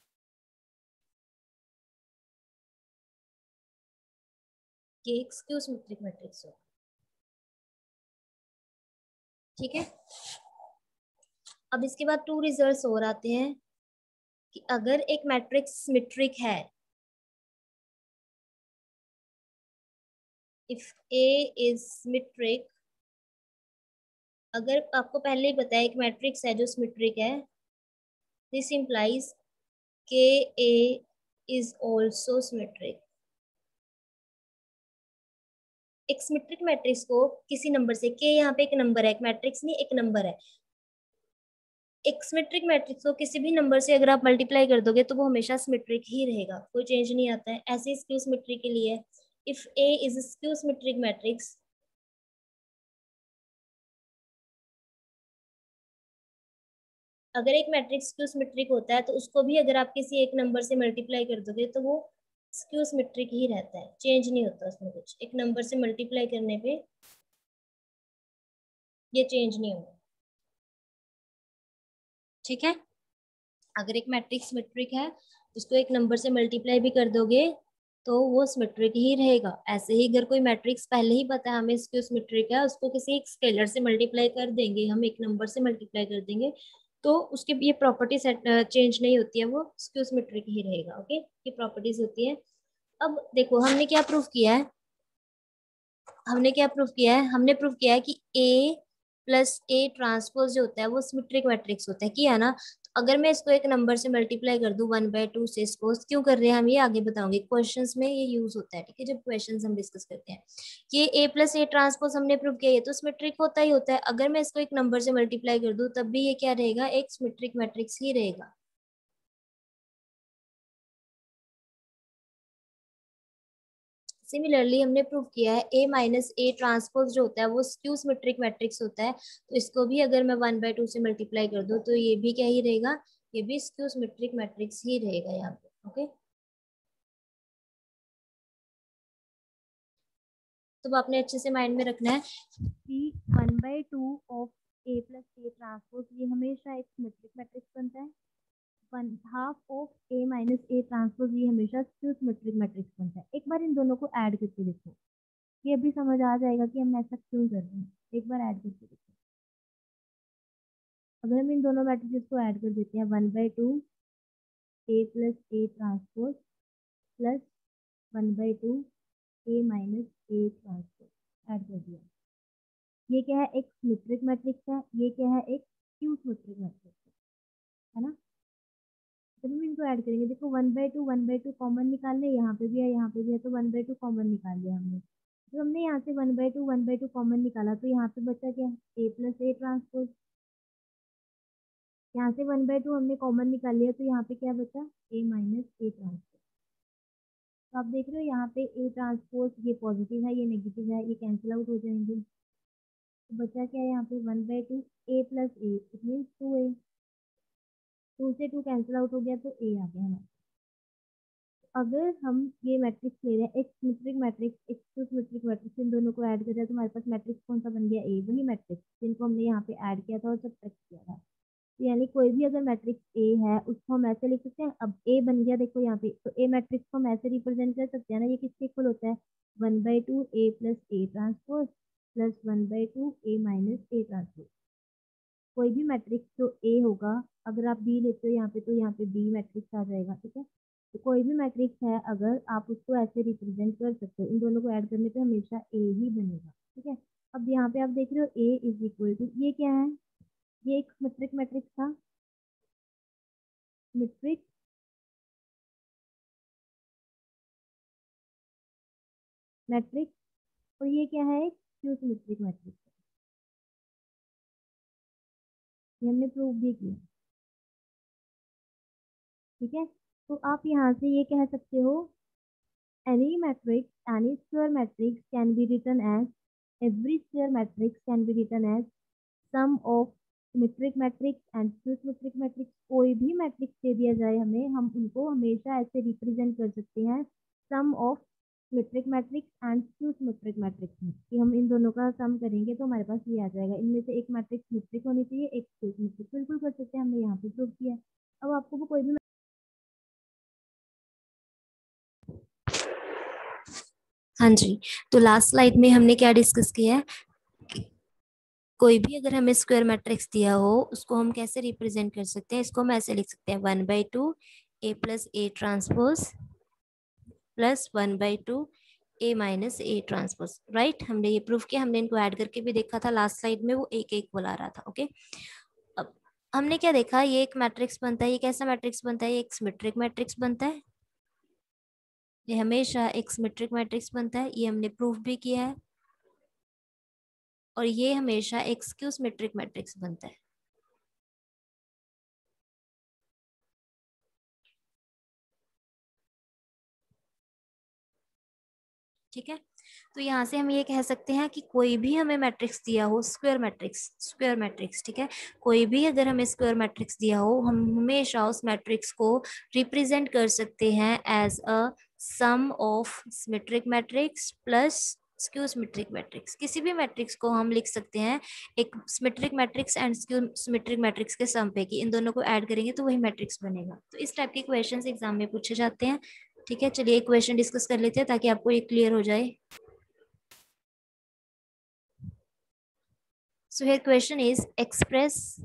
ये एक स्क्यू सिमेट्रिक मैट्रिक्स होगा। ठीक है। अब इसके बाद टू रिजल्ट्स और आते हैं कि अगर एक मैट्रिक्स सिमेट्रिक है, इफ ए इज सिमेट्रिक, अगर आपको पहले ही पता है एक मैट्रिक्स है जो सिमेट्रिक है, this implies k A is also symmetric. एक सिमेट्रिक मैट्रिक्स को किसी नंबर से, के यहाँ पे एक नंबर है, एक मैट्रिक्स नहीं एक नंबर है, एक सिमेट्रिक मैट्रिक्स को किसी भी नंबर से अगर आप मल्टीप्लाई कर दोगे तो वो हमेशा सिमेट्रिक ही रहेगा, कोई चेंज नहीं आता है। ऐसे स्क्यू सिमेट्री के लिए if A is skew symmetric matrix, अगर एक मैट्रिक्स स्क्यू सिमेट्रिक होता है तो उसको भी अगर आप किसी एक नंबर से मल्टीप्लाई कर दोगे तो वो स्क्यू सिमेट्रिक ही रहता है, चेंज नहीं होता उसमें कुछ। एक नंबर से मल्टीप्लाई करने पे ये चेंज नहीं होगा। ठीक है। अगर एक मैट्रिक्स सिमेट्रिक है उसको एक नंबर से मल्टीप्लाई भी कर दोगे तो वो सिमेट्रिक ही रहेगा। ऐसे ही अगर कोई मैट्रिक्स पहले ही पता है हमें इसकी सिमेट्रिक है, उसको किसी एक स्केलर से मल्टीप्लाई कर देंगे, हम एक नंबर से मल्टीप्लाई कर देंगे तो उसके ये प्रॉपर्टी सेट चेंज नहीं होती है, वो स्क्यू सिमेट्रिक ही रहेगा। ओके, ये प्रॉपर्टीज होती है। अब देखो हमने क्या प्रूफ किया है, हमने प्रूफ किया है कि ए प्लस ए ट्रांसपोज जो होता है वो सिमेट्रिक मैट्रिक्स होता है, किया ना। तो अगर मैं इसको एक नंबर से मल्टीप्लाई कर दूं 1/2 से, सपोज क्यों कर रहे हैं हम ये आगे बताओगे, क्वेश्चंस में ये यूज होता है। ठीक है, जब क्वेश्चंस हम डिस्कस करते हैं, ये ए प्लस ए ट्रांसपोज हमने प्रूव किया, ये तो सिमेट्रिक होता ही होता है। अगर मैं इसको एक नंबर से मल्टीप्लाई कर दूं तब भी ये क्या रहेगा, एक सिमेट्रिक मैट्रिक्स ही रहेगा। सिमिलरली हमने प्रूव किया है ए माइनस ए ट्रांसपोज जो होता है वो स्क्यू सिमेट्रिक मैट्रिक्स होता है। तो इसको भी अगर मैं 1/2 से मल्टीप्लाई कर दूं तो ये भी क्या ही रहेगा, ये भी स्क्यू सिमेट्रिक मैट्रिक्स ही रहेगा यहाँ पे। ओके, तो आपने अच्छे से माइंड में रखना है कि 1/2 of A plus A transpose ये हमेशा एक सिमेट्रिक मैट्रिक्स बनता है, 1/2 of A minus A transpose ये हमेशा स्क्यू सिमेट्रिक मैट्रिक्स बनता है। एक बार इन दोनों को ऐड करके देखो, ये अभी समझ आ जाएगा कि हम ऐसा क्यों कर रहे हैं। एक बार ऐड करके देखो, अगर हम इन दोनों मैट्रिसेस को ऐड कर देते हैं 1/2 A plus A transpose plus 1/2 A minus A transpose add कर दिया, ये क्या है, एक सिमेट्रिक मैट्रिक्स है, ये क्या है, एक स्क्यू सिमेट्रिक मैट्रिक्स है ना। जब हम इनको ऐड करेंगे, देखो 1/2 कॉमन निकाल ले, यहाँ पे भी है यहाँ पे भी है, तो 1/2 कॉमन निकाल लिया हमने। तो हमने यहाँ से 1/2 कॉमन निकाला तो यहाँ पे बचा क्या, ए प्लस ए ट्रांसपोज। यहाँ से 1/2 हमने कॉमन निकाल लिया तो यहाँ पे क्या बचा, ए माइनस ए ट्रांसपोज। तो आप देख रहे हो यहाँ पे ए ट्रांसपोज ये पॉजिटिव है ये नेगेटिव है, ये कैंसिल आउट हो जाएंगे। तो बचा क्या है यहाँ पे 1/2 A plus A, it mean 2a, 2 से 2 कैंसिल आउट हो गया तो ए आ गया हमारे। अगर हम ये मैट्रिक्स ले रहे हैं, एक सिमेट्रिक मैट्रिक्स एक सिमेट्रिक मैट्रिक्स, इन दोनों को ऐड कर रहे हैं तो हमारे पास मैट्रिक्स कौन सा बन गया, ए, वही मैट्रिक्स जिनको हमने यहाँ पे ऐड किया था और सब्ट्रैक्ट किया था। तो यानी कोई भी अगर मैट्रिक्स ए है उसको हम ऐसे लिख सकते हैं। अब ए बन गया देखो यहाँ पे, तो ए मैट्रिक्स को हम ऐसे रिप्रेजेंट कर सकते हैं ना, ये किसके इक्वल होता है, 1/2 A plus A transpose plus 1/2 A minus A transpose. कोई भी मैट्रिक्स जो ए होगा, अगर आप बी लेते हो यहाँ पे तो यहाँ पे बी मैट्रिक्स आ जाएगा। ठीक है, तो कोई भी मैट्रिक्स है अगर आप उसको ऐसे रिप्रेजेंट कर सकते हो, इन दोनों को ऐड करने पे हमेशा ए ही बनेगा। ठीक है, अब यहाँ पे आप देख रहे हो ए इज इक्वल टू, ये क्या है, ये एक सिमेट्रिक मैट्रिक्स था, सिमेट्रिक मैट्रिक्स, और ये क्या है, एक स्क्यू सिमेट्रिक मैट्रिक्स। ये हमने प्रूव भी किया। ठीक है, तो आप यहाँ से ये कह सकते हो any matrix, any square matrix can be written as, every square matrix can be written as sum of symmetric matrix and skew symmetric matrix। कोई भी मैट्रिक्स दे दिया जाए हमें, हम उनको हमेशा ऐसे रिप्रेजेंट कर सकते हैं sum of symmetric matrix and skew symmetric matrix में, कि हम इन दोनों का सम करेंगे तो हमारे पास ये आ जाएगा। इनमें से एक मैट्रिक्स सिमेट्रिक होनी चाहिए, एक स्क्यू सिमेट्रिक। बिल्कुल कर सकते हैं, हमने यहाँ पे प्रूव किया है। अब आपको वो कोई भी, हाँ जी, तो लास्ट स्लाइड में हमने क्या डिस्कस किया है, कोई भी अगर हमें स्क्वायर मैट्रिक्स दिया हो उसको हम कैसे रिप्रेजेंट कर सकते हैं। इसको हम ऐसे लिख सकते हैं 1/2 A plus A transpose plus 1/2 A minus A transpose. Right, हमने ये प्रूफ किया, हमने इनको ऐड करके भी देखा था लास्ट स्लाइड में, वो एक एक बुला रहा था। ओके, अब हमने क्या देखा, ये एक मैट्रिक्स बनता है। ये कैसा मैट्रिक्स बनता है, ये एक सिमेट्रिक मैट्रिक्स बनता है। ये हमेशा एक सिमेट्रिक मैट्रिक्स बनता है, ये हमने प्रूफ भी किया है। और ये हमेशा एक स्क्यू सिमेट्रिक मैट्रिक्स बनता है। ठीक है, तो यहाँ से हम ये कह सकते हैं कि कोई भी हमें मैट्रिक्स दिया हो, स्क्वायर मैट्रिक्स, ठीक है, कोई भी अगर हमें स्क्वायर मैट्रिक्स दिया हो, हम हमेशा उस मैट्रिक्स को रिप्रेजेंट कर सकते हैं as a sum of symmetric matrix plus skew symmetric matrix. किसी भी मैट्रिक्स को हम लिख सकते हैं एक symmetric matrix and skew symmetric matrix के सम पे, कि इन दोनों को ऐड करेंगे तो वही मैट्रिक्स बनेगा। तो इस टाइप के क्वेश्चंस एग्जाम में पूछे जाते हैं। ठीक है, चलिए एक क्वेश्चन डिस्कस कर लेते हैं ताकि आपको ये क्लियर हो जाए। So here question is express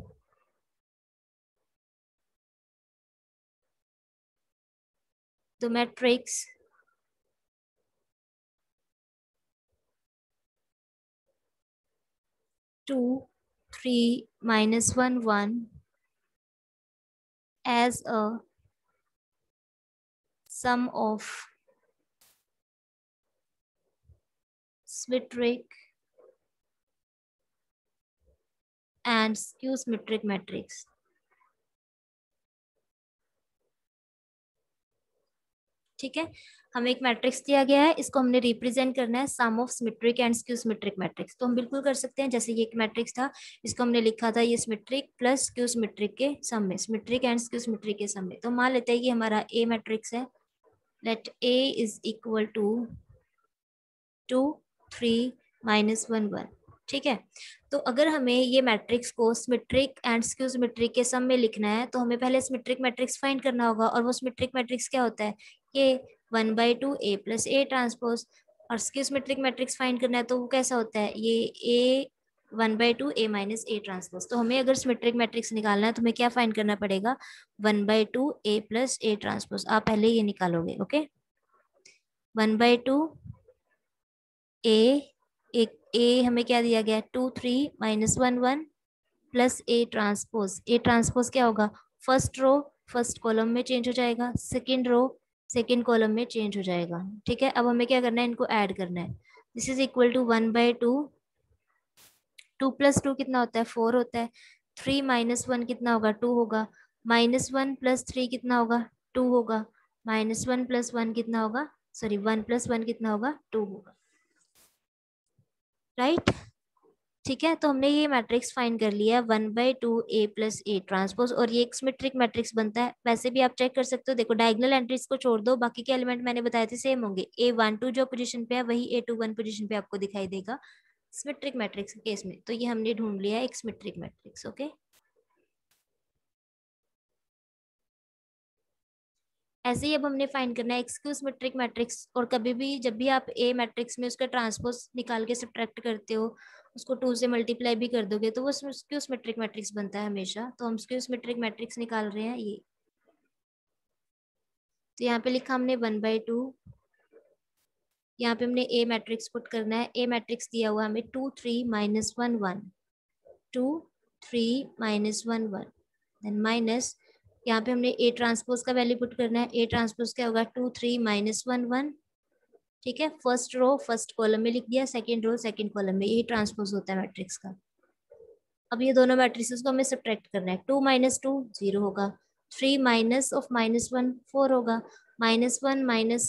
the matrix 2, 3, -1, 1 as a sum of symmetric and skew symmetric matrix। ठीक है, हमें एक मैट्रिक्स दिया गया है, इसको हमने रिप्रेजेंट करना है sum of symmetric and skew symmetric matrix. तो हम बिल्कुल कर सकते हैं, जैसे ये एक मैट्रिक्स था, इसको हमने लिखा था ये सिमेट्रिक प्लस स्क्यू सिमेट्रिक के सम में, सिमेट्रिक एंड स्क्यू सिमेट्रिक के सम में। तो मान लेते हैं कि हमारा ए मैट्रिक्स है, let A is equal to 2, 3, -1, 1। ठीक है, तो अगर हमें ये मैट्रिक्स को सिमेट्रिक एंड स्क्यू सिमेट्रिक के सम में लिखना है तो हमें पहले सिमेट्रिक मैट्रिक्स फाइंड करना होगा। और वो सिमेट्रिक मैट्रिक्स क्या होता है, ये 1/2 A प्लस A ट्रांसपोज। और स्क्यू सिमेट्रिक मैट्रिक्स फाइंड करना है तो वो कैसा होता है, ये A 1/2 A minus A transpose. तो हमें अगर सिमेट्रिक मैट्रिक्स निकालना है तो हमें क्या फाइंड करना पड़ेगा, 1/2 A प्लस A ट्रांसपोज। आप पहले ये निकालोगे। ओके, 1/2 ए, एक ए हमें क्या दिया गया, 2, 3, -1, 1 plus A transpose. A transpose क्या होगा, फर्स्ट रो फर्स्ट कॉलम में चेंज हो जाएगा, सेकंड रो सेकंड कॉलम में चेंज हो जाएगा। ठीक है, अब हमें क्या करना है, इनको ऐड करना है। दिस इज इक्वल टू 1/2, 2 + 2 कितना होता है, 4 होता है। 3 - 1 कितना होगा, 2 होगा। -1 + 3 कितना होगा, 2 होगा। -1 + 1 कितना होगा, सॉरी 1 + 1 कितना होगा, 2 होगा। राइट, ठीक है, तो हमने ये मैट्रिक्स फाइंड कर लिया 1/2 A प्लस A ट्रांसपोज। और ये एक सिमेट्रिक मैट्रिक्स बनता है। वैसे भी आप चेक कर सकते हो, देखो डायगोनल एंट्रीज को छोड़ दो, बाकी के एलिमेंट मैंने बताए थे सेम होंगे। A12 जो पोजीशन पे है वही A21 पोजीशन पे आपको दिखाई देगा सिमेट्रिक मैट्रिक्स के केस में। तो ये हमने ढूंढ लिया एक सिमेट्रिक मैट्रिक्स। ओके, ऐसे ही अब हमने फाइंड करना है एक स्क्यू सिमेट्रिक मैट्रिक्स। और कभी भी जब भी आप ए मैट्रिक्स में उसका ट्रांसपोज निकाल के सब्ट्रैक्ट करते हो, उसको 2 से मल्टीप्लाई भी कर दोगे तो वो स्क्यू सिमेट्रिक मैट्रिक्स बनता है हमेशा। तो हम स्क्यू सिमेट्रिक मैट्रिक्स निकाल रहे हैं ये। तो यहाँ पे लिखा हमने 1/2, यहाँ पे हमने ए मैट्रिक्स पुट करना है। ए मैट्रिक्स दिया हुआ हमें 2, 3, -1, 1, 2, 3, -1, 1, देन माइनस, यहाँ पे हमने ए ट्रांसपोज का वैल्यू पुट करना है। ए ट्रांसपोज क्या होगा, 2, 3, -1, 1। ठीक है, फर्स्ट रो फर्स्ट कॉलम में लिख दिया, सेकंड रो सेकंड कॉलम में, यही ट्रांसपोज होता है मैट्रिक्स का। अब ये दोनों मैट्रिसेस को हमें सब्ट्रैक्ट करना है। 2 - 2 0 होगा, 3 माइनस ऑफ -1 4 होगा, -1 माइनस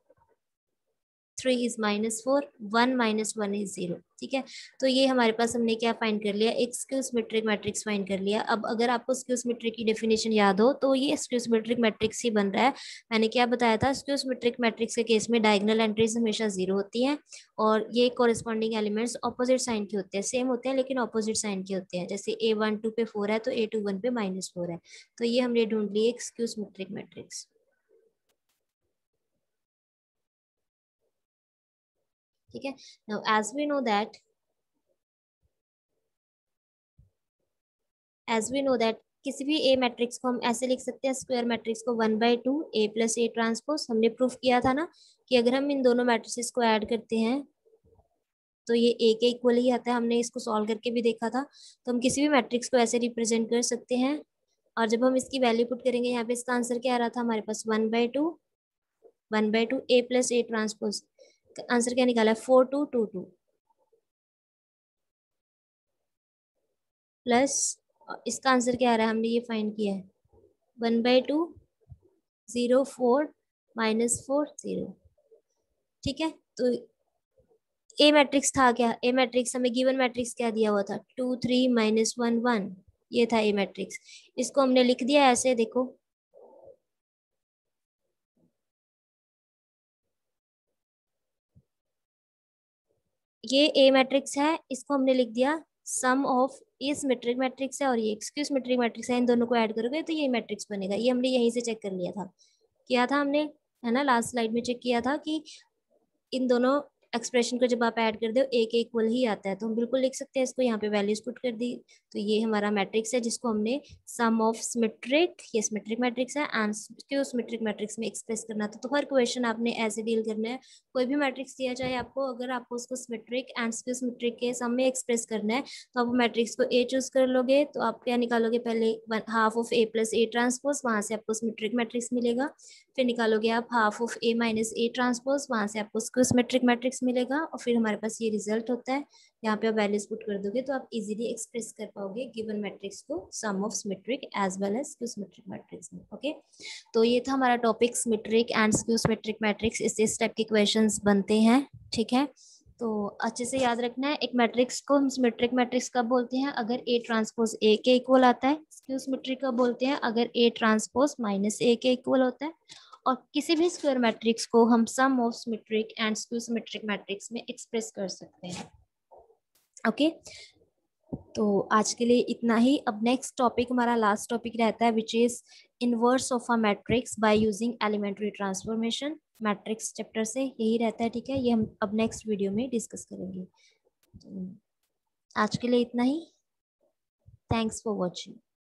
3 इज -4, 1 माइनस 1 इज 0। ठीक है, तो ये हमारे पास हमने क्या फाइंड कर लिया, एक स्क्यू सिमेट्रिक मैट्रिक्स फाइंड कर लिया। अब अगर आपको स्क्यू सिमेट्रिक की डेफिनेशन याद हो तो ये स्क्यू सिमेट्रिक मैट्रिक्स ही बन रहा है। मैंने क्या बताया था, स्क्यू सिमेट्रिक मैट्रिक्स के केस में डायगोनल एंट्रीज हमेशा 0 होती हैं और ये कोरिस्पॉन्डिंग एलिमेंट्स ऑपोजिट साइन के होते हैं, सेम होते हैं लेकिन ऑपोजिट साइन के होते हैं। जैसे A12 पे 4 है तो A21 पे -4 है, तो ये हमने ढूंढ ली एक स्क्यू सिमेट्रिक मैट्रिक्स। ठीक है, now as we know that किसी भी ए मैट्रिक्स को हम ऐसे लिख सकते हैं, स्क्वायर मैट्रिक्स को 1/2 A प्लस A ट्रांसपोज। हमने प्रूफ किया था ना कि अगर हम इन दोनों मैट्रिसेस को ऐड करते हैं तो ये ए के इक्वल ही आता है। हमने इसको सॉल्व करके भी देखा था। तो हम किसी भी मैट्रिक्स को ऐसे रिप्रेजेंट कर सकते हैं और जब हम इसकी वैल्यू पुट करेंगे, यहाँ पे इसका आंसर क्या आ रहा था हमारे पास, 1/2 A plus A transpose. Answer क्या निकाला है, 4222 प्लस इसका आंसर क्या आ रहा है, हमने ये फाइंड किया है 1/2 0 4 -4 0। ठीक है, तो ए मैट्रिक्स था क्या, ए मैट्रिक्स हमें गिवन मैट्रिक्स क्या दिया हुआ था, 2 3 -1 1, ये था ए मैट्रिक्स। इसको हमने लिख दिया ऐसे, देखो ये ए मैट्रिक्स है, इसको हमने लिख दिया सम ऑफ, ये सिमेट्रिक मैट्रिक्स है और ये स्क्यू सिमेट्रिक मैट्रिक्स है, इन दोनों को ऐड करोगे तो ये मैट्रिक्स बनेगा। ये हमने यहीं से चेक कर लिया था, किया था हमने, है ना, लास्ट स्लाइड में चेक किया था कि इन दोनों एक्सप्रेशन को जब आप ऐड कर दो ए के इक्वल ही आता है। तो हम बिल्कुल लिख सकते हैं इसको, यहाँ पे वैल्यूज पुट कर दी तो ये हमारा मैट्रिक्स है जिसको हमने सम ऑफ सिमेट्रिक, ये सिमेट्रिक मैट्रिक्स है, एंड स्क्यू सिमेट्रिक मैट्रिक्स में एक्सप्रेस करना था। तो हर क्वेश्चन आपने ऐसे डील करना है, कोई भी मैट्रिक्स दिया जाए आपको, अगर आपको उसको सिमेट्रिक एंड स्क्यू सिमेट्रिक के सम में एक्सप्रेस करना है तो आप मैट्रिक्स को ए चूज कर लोगे। तो आप क्या निकालोगे, पहले half of A plus A transpose, वहां से आपको सिमेट्रिक मैट्रिक्स मिलेगा। फिर निकालोगे आप half of A minus A transpose, वहां से आपको स्क्यू सिमेट्रिक मैट्रिक्स मिलेगा और फिर हमारे पास ये रिजल्ट होता है। यहाँ पे आप वैल्यूज पुट कर दोगे तो आप इजीली एक्सप्रेस कर पाओगे गिवन मैट्रिक्स को sum of symmetric as well as skew symmetric matrix में। ओके, तो ये था हमारा topic symmetric and skew symmetric matrix, इस टाइप के क्वेश्चंस बनते हैं। ठीक है, तो अच्छे से याद रखना है, एक मैट्रिक्स को हम सिमेट्रिक मैट्रिक्स कब बोलते हैं, अगर A ट्रांसपोज A के इक्वल आता है। स्क्यू सिमेट्रिक कब बोलते हैं, अगर A ट्रांसपोज माइनस A के इक्वल होता है। और किसी भी स्क्वायर मैट्रिक्स को हम sum of symmetric and skew symmetric matrix में एक्सप्रेस कर सकते हैं। ओके, तो आज के लिए इतना ही। अब नेक्स्ट टॉपिक हमारा लास्ट टॉपिक रहता है which is inverse of a matrix by using elementary transformation. Matrix chapter से यही रहता है। ठीक है, ये हम अब नेक्स्ट वीडियो में डिस्कस करेंगे। तो आज के लिए इतना ही। Thanks for watching.